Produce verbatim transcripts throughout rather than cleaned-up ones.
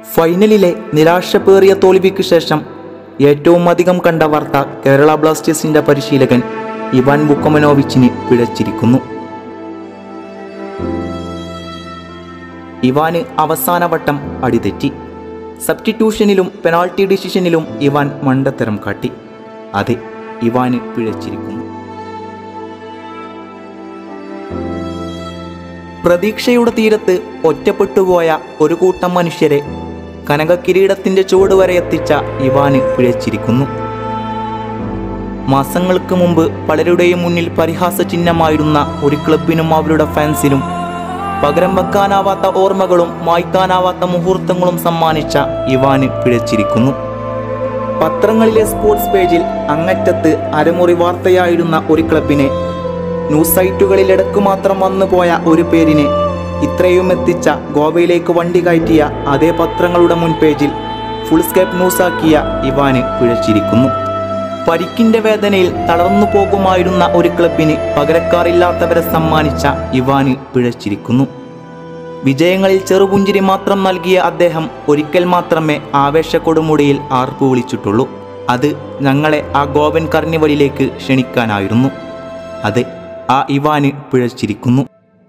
ഫൈനലിലെ നിരാശപേറിയ തോൽവിക്ക് ശേഷം ഏറ്റവും അധികം കണ്ട വാർത്ത കേരള ബ്ലാസ്റ്റേഴ്സിന്റെ പരിശീലകൻ ഇവാൻ വുക്കമനോവിച്ചിന് പിഴച്ചിരിക്കുന്നു. ഇവാന് അവസാനവട്ടം അടിതെറ്റി. സബ്സ്റ്റിറ്റ്യൂഷനിലും പെനാൾട്ടി ഡിസിഷനിലും ഇവാൻ മണ്ടത്തരം കാട്ടി. അതെ, ഇവാന് പിഴച്ചിരിക്കുന്നു. പ്രതീക്ഷയുടെ തീരത്ത് ഒറ്റപ്പെട്ടുപോയ ഒരു കൂട്ടം മനുഷ്യരെ കനക കിരീടത്തിന്റെ ചുവട് വരെ എത്തിച്ച ഇവാന് പിഴച്ചിരിക്കുന്നു. മാസങ്ങൾക്ക് മുമ്പ് പലരുടെയും മുന്നിൽ പരിഹാസ ചിഹ്നമായിരുന്ന ഒരു ക്ലബിനും അവരുടെ ഫാൻസിനും പകരം വെക്കാനാവാത്ത ഓർമ്മകളും മായ്ക്കാനാവാത്ത മുഹൂർത്തങ്ങളും സമ്മാനിച്ച ഇവാന് പിഴച്ചിരിക്കുന്നു. പത്രങ്ങളിലെ സ്പോർട്സ് പേജിൽ അങ്ങറ്റത്ത് അരമുറി വാർത്തയായിരുന്ന ഒരു ക്ലബിനെ, ന്യൂസ് സൈറ്റുകളിൽ ഇടക്ക് മാത്രം വന്നുപോയ ഒരു പേരിനെ ഇത്രയും എത്തിച്ച ഗോവയിലേക്ക് വണ്ടി കയറ്റിയ അതേ പത്രങ്ങളുടെ മുൻപേജിൽ ഫുൾ സ്കേപ്പ് ന്യൂസാക്കിയ ഇവാന് പിഴച്ചിരിക്കുന്നു. പരിക്കിന്റെ വേദനയിൽ തളർന്നു പോകുമായിരുന്ന ഒരു ക്ലബിന് പകരക്കാരില്ലാത്തവരെ സമ്മാനിച്ച ഇവാന് പിഴച്ചിരിക്കുന്നു. വിജയങ്ങളിൽ ചെറുപുഞ്ചിരി മാത്രം നൽകിയ അദ്ദേഹം ഒരിക്കൽ മാത്രമേ ആവേശ കൊടുമുടിയിൽ ആർപ്പു വിളിച്ചിട്ടുള്ളൂ. അത് ഞങ്ങളെ ആ ഗോവൻ കർണിവലിലേക്ക് ക്ഷണിക്കാനായിരുന്നു. അതെ, ആ ഇവാന് പിഴച്ചിരിക്കുന്നു.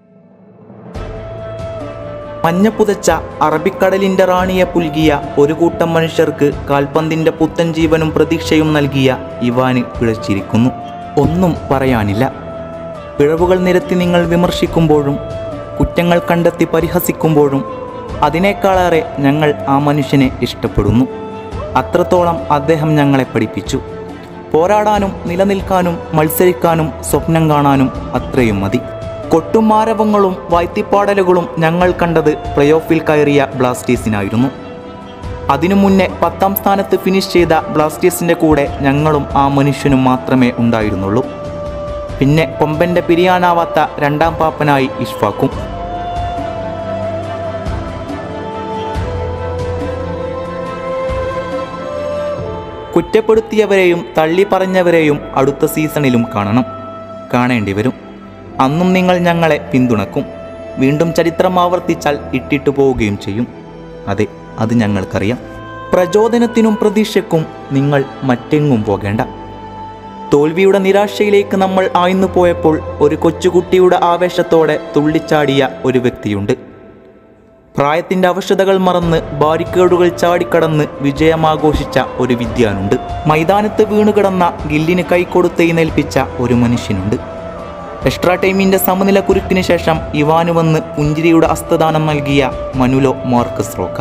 മഞ്ഞപ്പുതച്ച അറബിക്കടലിന്റെ റാണിയെ പുൽകിയ ഒരു കൂട്ടം മനുഷ്യർക്ക് കാൽപന്തിന്റെ പുത്തൻ ജീവനും പ്രതീക്ഷയും നൽകിയ ഇവാന് പിഴച്ചിരിക്കുന്നു. ഒന്നും പറയാനില്ല. പിഴവുകൾ നിരത്തി നിങ്ങൾ വിമർശിക്കുമ്പോഴും കുറ്റങ്ങൾ കണ്ടെത്തി പരിഹസിക്കുമ്പോഴും അതിനേക്കാളേറെ ഞങ്ങൾ ആ മനുഷ്യനെ ഇഷ്ടപ്പെടുന്നു. അത്രത്തോളം അദ്ദേഹം ഞങ്ങളെ പഠിപ്പിച്ചു. പോരാടാനും നിലനിൽക്കാനും മത്സരിക്കാനും സ്വപ്നം കാണാനും അത്രയും മതി. കൊട്ടും ആരവങ്ങളും വായ്ത്തിപ്പാടലുകളും ഞങ്ങൾ കണ്ടത് പ്ലേ ഓഫിൽ കയറിയ ബ്ലാസ്റ്റേഴ്സിനായിരുന്നു. അതിനു മുന്നേ പത്താം സ്ഥാനത്ത് ഫിനിഷ് ചെയ്ത ബ്ലാസ്റ്റേഴ്സിന്റെ കൂടെ ഞങ്ങളും ആ മനുഷ്യനും മാത്രമേ ഉണ്ടായിരുന്നുള്ളൂ. പിന്നെ കൊമ്പന്റെ പിരിയാനാവാത്ത രണ്ടാം പാപ്പനായി ഇഷ്ഫാക്കും. കുറ്റപ്പെടുത്തിയവരെയും തള്ളി പറഞ്ഞവരെയും അടുത്ത സീസണിലും കാണണം, കാണേണ്ടി വരും. അന്നും നിങ്ങൾ ഞങ്ങളെ പിന്തുണക്കും. വീണ്ടും ചരിത്രം ആവർത്തിച്ചാൽ ഇട്ടിട്ടു പോവുകയും ചെയ്യും. അതെ, അത് ഞങ്ങൾക്കറിയാം. പ്രചോദനത്തിനും പ്രതീക്ഷയ്ക്കും നിങ്ങൾ മറ്റെങ്ങും പോകേണ്ട. തോൽവിയുടെ നിരാശയിലേക്ക് നമ്മൾ ആഴ്ന്നു പോയപ്പോൾ ഒരു കൊച്ചുകുട്ടിയുടെ ആവേശത്തോടെ തുള്ളിച്ചാടിയ ഒരു വ്യക്തിയുണ്ട്. പ്രായത്തിൻ്റെ അവശതകൾ മറന്ന് ബാരിക്കേഡുകൾ ചാടിക്കടന്ന് വിജയമാഘോഷിച്ച ഒരു വിദ്യാനുണ്ട്. മൈതാനത്ത് വീണുകിടന്ന ഗില്ലിന് കൈകൊടുത്തെഴുന്നേൽപ്പിച്ച ഒരു മനുഷ്യനുണ്ട്. എക്സ്ട്രാ ടൈമിൻ്റെ സമനില കുരുക്കിന് ശേഷം ഇവാന് വന്ന് പുഞ്ചിരിയുടെ അസ്തദാനം നൽകിയ മനുലോ മാർക്കസ് റോക്ക.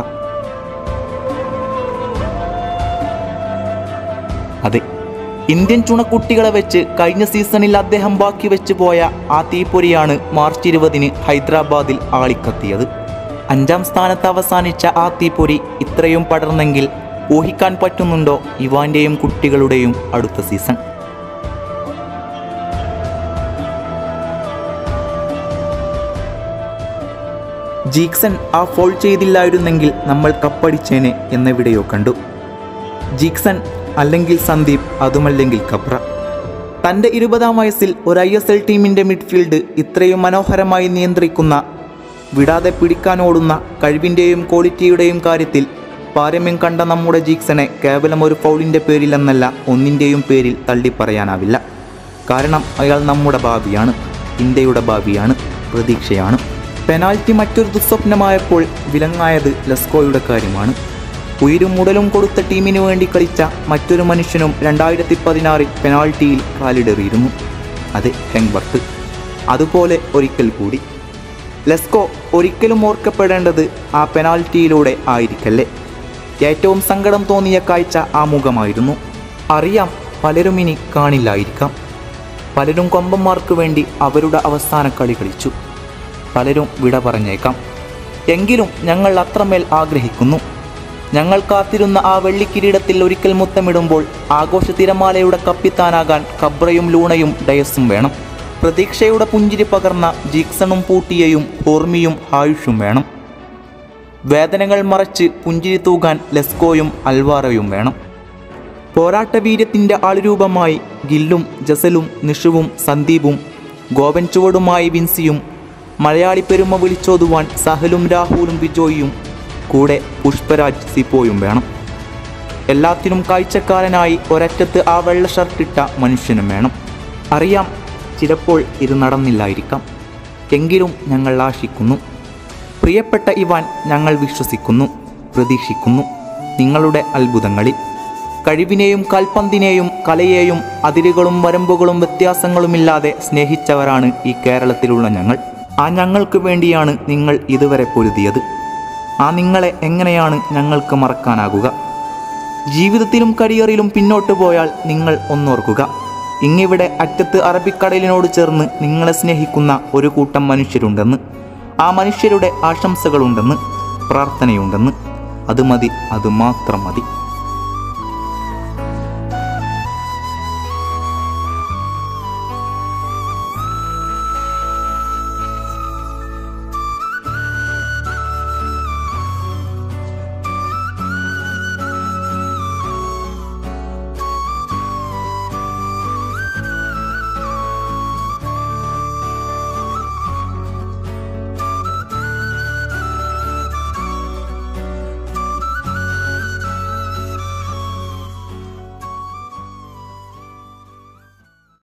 അതെ, ഇന്ത്യൻ ചുണക്കുട്ടികളെ വെച്ച് കഴിഞ്ഞ സീസണിൽ അദ്ദേഹം ബാക്കി വെച്ച് പോയ ആ തീപ്പൊരിയാണ് മാർച്ച് ഇരുപതിന് ഹൈദരാബാദിൽ ആളിക്കത്തിയത്. അഞ്ചാം സ്ഥാനത്ത് അവസാനിച്ച ആ തീപ്പൊരി ഇത്രയും പടർന്നെങ്കിൽ ഊഹിക്കാൻ പറ്റുന്നുണ്ടോ ഇവാന്റെയും കുട്ടികളുടെയും അടുത്ത സീസൺ? ജീക്സൺ ആ ഫോൾ ചെയ്തില്ലായിരുന്നെങ്കിൽ നമ്മൾ കപ്പടിച്ചേനെ എന്നെവിടെയോ കണ്ടു. ജീക്സൺ അല്ലെങ്കിൽ സന്ദീപ്, അതുമല്ലെങ്കിൽ കബ്ര. തൻ്റെ ഇരുപതാം വയസ്സിൽ ഒരു ഐ എസ് എൽ ടീമിൻ്റെ മിഡ്ഫീൽഡ് ഇത്രയും മനോഹരമായി നിയന്ത്രിക്കുന്ന, വിടാതെ പിടിക്കാനോടുന്ന കഴിവിൻ്റെയും ക്വാളിറ്റിയുടെയും കാര്യത്തിൽ പാരമ്യം കണ്ട നമ്മുടെ ജീക്സനെ കേവലം ഒരു ഫൗളിൻ്റെ പേരിലെന്നല്ല ഒന്നിൻ്റെയും പേരിൽ തള്ളിപ്പറയാനാവില്ല. കാരണം അയാൾ നമ്മുടെ ഭാവിയാണ്, ഇന്ത്യയുടെ ഭാവിയാണ്, പ്രതീക്ഷയാണ്. പെനാൽറ്റി മറ്റൊരു ദുസ്വപ്നമായപ്പോൾ വിലങ്ങായത് ലെസ്കോയുടെ കാര്യമാണ്. ഉയരും മുടലും കൊടുത്ത ടീമിനു വേണ്ടി കളിച്ച മറ്റൊരു മനുഷ്യനും രണ്ടായിരത്തി പതിനാറിൽ പെനാൽറ്റിയിൽ കാലിടറിയിരുന്നു. അത് ഹെങ്ബർട്ട്. അതുപോലെ ഒരിക്കൽ കൂടി ലെസ്കോ ഒരിക്കലും ഓർക്കപ്പെടേണ്ടത് ആ പെനാൽറ്റിയിലൂടെ ആയിരിക്കല്ലേ. ഏറ്റവും സങ്കടം തോന്നിയ കാഴ്ച ആ മുഖമായിരുന്നു. അറിയാം, പലരും ഇനി കാണില്ലായിരിക്കാം. പലരും കൊമ്പന്മാർക്ക് വേണ്ടി അവരുടെ അവസാന കളി കളിച്ചു. പലരും വിട പറഞ്ഞേക്കാം. എങ്കിലും ഞങ്ങൾ അത്രമേൽ ആഗ്രഹിക്കുന്നു. ഞങ്ങൾ കാത്തിരുന്ന ആ വെള്ളിക്കിരീടത്തിൽ ഒരിക്കൽ മുത്തമിടുമ്പോൾ ആഘോഷ തിരമാലയുടെ കപ്പിത്താനാകാൻ കബ്രയും ലൂണയും ഡയസും വേണം. പ്രതീക്ഷയുടെ പുഞ്ചിരി പകർന്ന ജീക്സണും പൂട്ടിയയും ഹോർമിയും ഹായുഷും വേണം. വേദനകൾ മറച്ച് പുഞ്ചിരി തൂകാൻ ലെസ്കോയും അൽവാറയും വേണം. പോരാട്ടവീര്യത്തിൻ്റെ ആളുരൂപമായി ഗില്ലും ജസലും നിഷുവും സന്ദീപും, ഗോവൻ ചുവടുമായി വിൻസിയും, മലയാളി പെരുമ വിളിച്ചോതുവാൻ സഹലും രാഹുലും ബിജോയും, കൂടെ പുഷ്പരാജ് സിപ്പോയും വേണം. എല്ലാത്തിനും കാഴ്ചക്കാരനായി ഒരറ്റത്ത് ആ വെള്ള ഷർട്ടിട്ട മനുഷ്യനും വേണം. അറിയാം, ചിലപ്പോൾ ഇത് നടന്നില്ലായിരിക്കാം. എങ്കിലും ഞങ്ങൾ ആശിക്കുന്നു. പ്രിയപ്പെട്ട ഇവാൻ, ഞങ്ങൾ വിശ്വസിക്കുന്നു, പ്രതീക്ഷിക്കുന്നു നിങ്ങളുടെ അത്ഭുതങ്ങളിൽ. കഴിവിനെയും കാൽപന്തിനെയും കലയെയും അതിരുകളും വരമ്പുകളും വ്യത്യാസങ്ങളുമില്ലാതെ സ്നേഹിച്ചവരാണ് ഈ കേരളത്തിലുള്ള ഞങ്ങൾ. ആ ഞങ്ങൾക്ക് വേണ്ടിയാണ് നിങ്ങൾ ഇതുവരെ പൊരുതിയത്. ആ നിങ്ങളെ എങ്ങനെയാണ് ഞങ്ങൾക്ക് മറക്കാനാകുക? ജീവിതത്തിലും കരിയറിലും പിന്നോട്ട് പോയാൽ നിങ്ങൾ ഒന്നോർക്കുക, ഇങ്ങിവിടെ അറ്റത്ത് അറബിക്കടലിനോട് ചേർന്ന് നിങ്ങളെ സ്നേഹിക്കുന്ന ഒരു കൂട്ടം മനുഷ്യരുണ്ടെന്ന്. ആ മനുഷ്യരുടെ ആശംസകളുണ്ടെന്ന്, പ്രാർത്ഥനയുണ്ടെന്ന്. അത് മതി, അത് മാത്രം മതി.